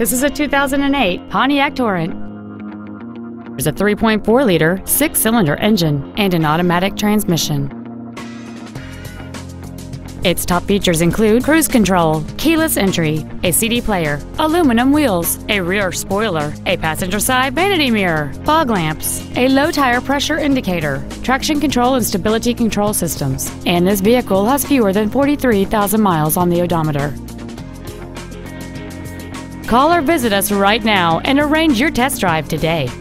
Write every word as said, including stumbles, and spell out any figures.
This is a two thousand eight Pontiac Torrent. There's a three point four liter six-cylinder engine and an automatic transmission. Its top features include cruise control, keyless entry, a C D player, aluminum wheels, a rear spoiler, a passenger side vanity mirror, fog lamps, a low tire pressure indicator, traction control and stability control systems, and this vehicle has fewer than forty-three thousand miles on the odometer. Call or visit us right now and arrange your test drive today.